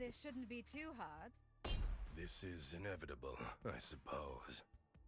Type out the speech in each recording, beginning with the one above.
This shouldn't be too hard. This is inevitable, I suppose.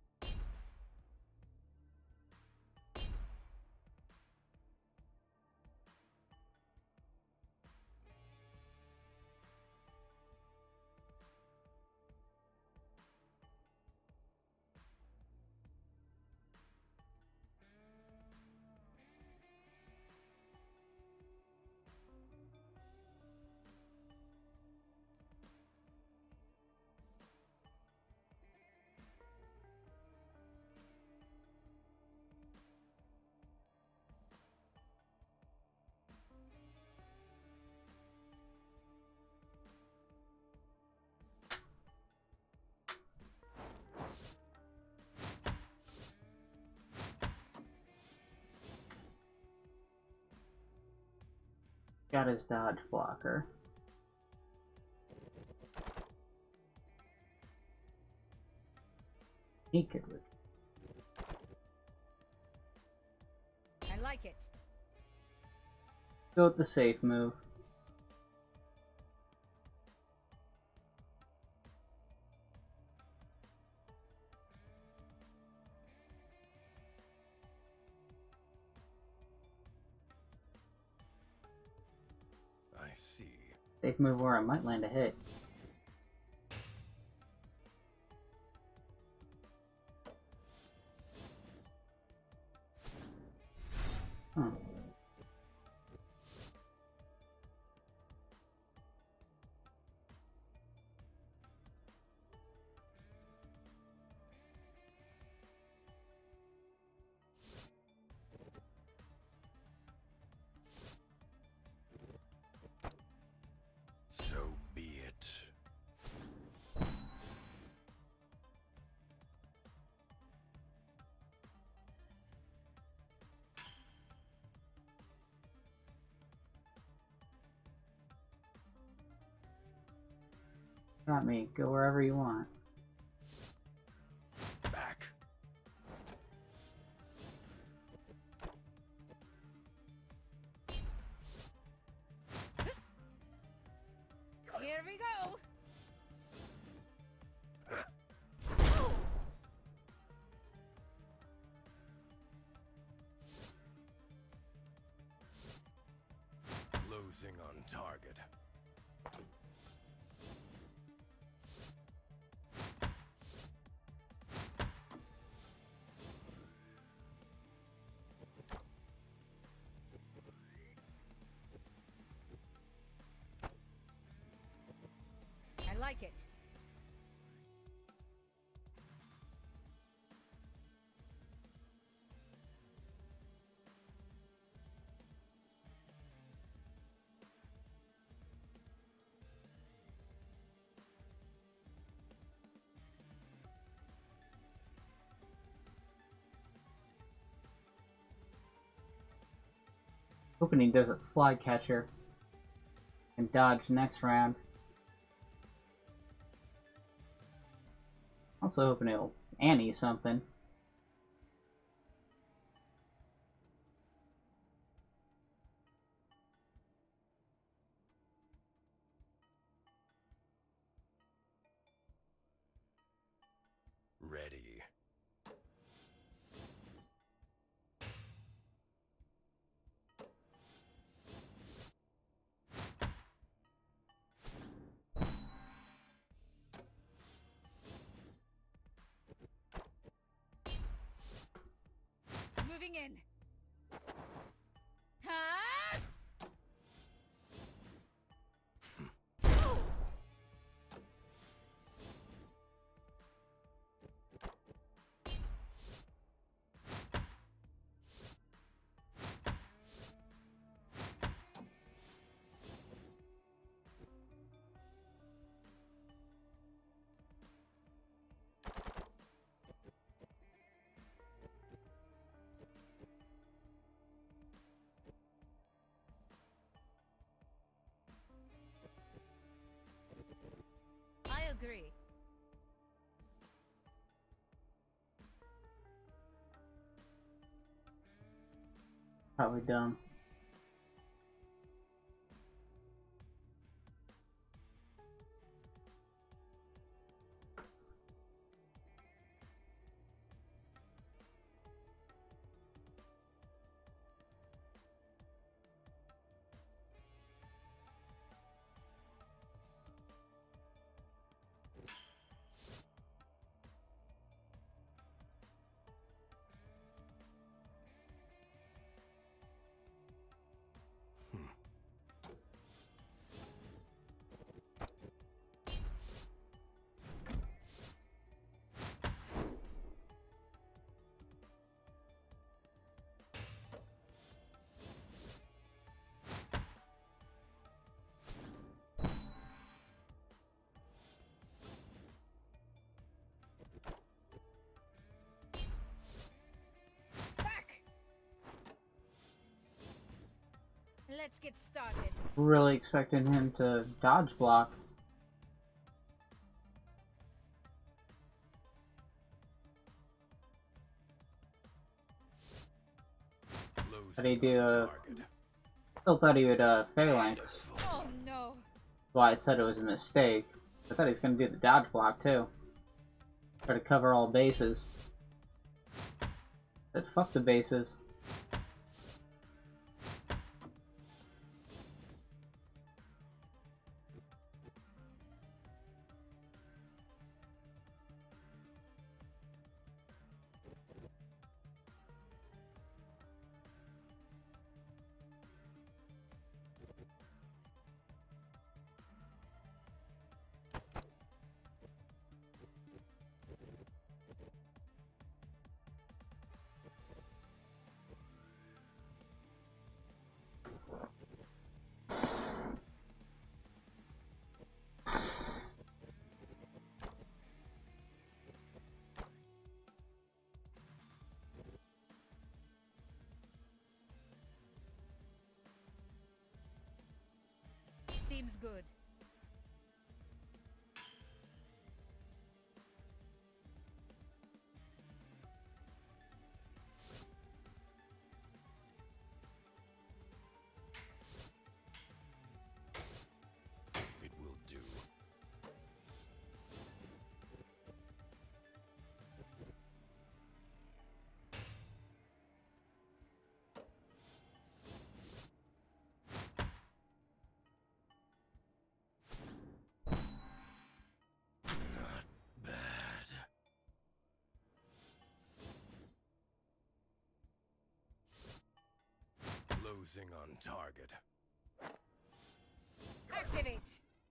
Got his dodge blocker. He could I like it. go with the safe move. I see. Safe move where I might land a hit. Huh. So be it. Got me. Go wherever you want. Back. Here we go. Closing on target. I like it. Hoping he does a fly catcher and dodge next round. Also hoping he'll Annie something. Ready. Moving in. Huh? I agree. Probably dumb. Let's get started. Really expecting him to dodge block. But he do still thought he would phalanx. Oh no. That's why I said it was a mistake. I thought he was gonna do the dodge block too. Try to cover all bases. Said fuck the bases. Seems good. It will do. Not bad. Closing on target. Activate.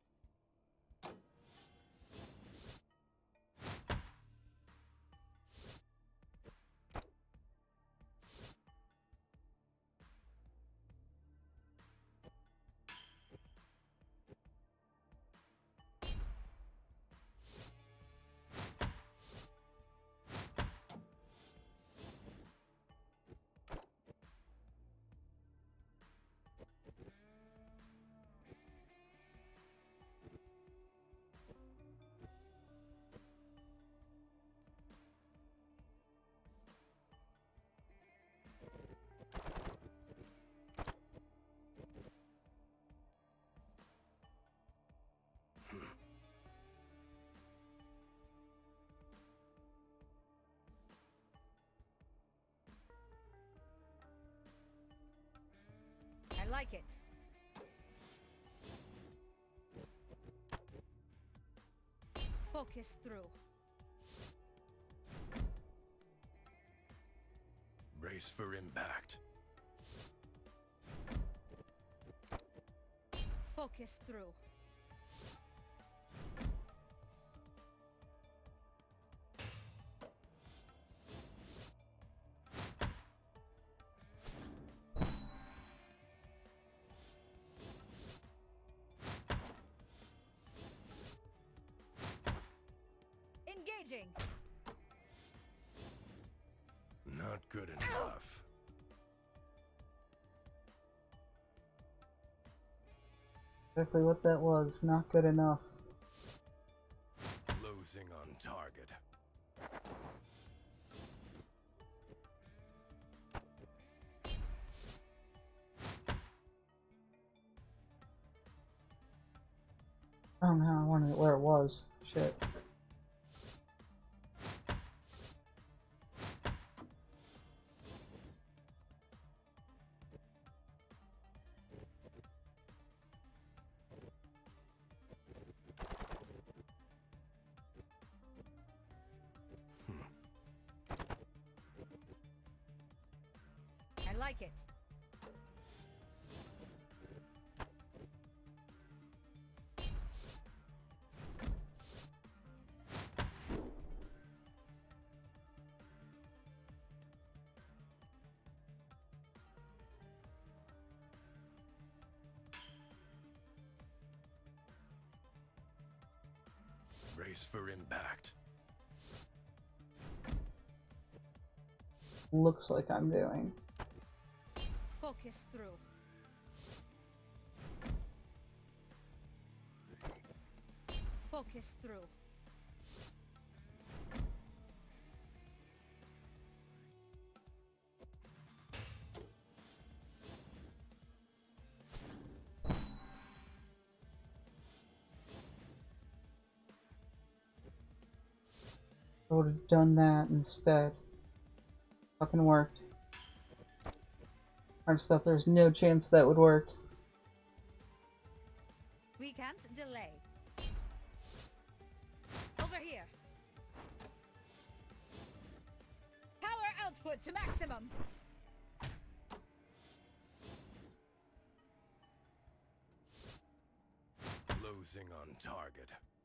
I like it. Focus through. Brace for impact. Focus through. Engaging. Not good enough. Exactly what that was. Not good enough. Closing on target. Oh no, I wanted it where it was. Shit. I like it. Brace for impact. Looks like I'm doing. Focus through. Focus through. I would have done that instead. Fucking worked. I just thought there was no chance that would work. We can't delay. Over here. Power output to maximum. Losing on target.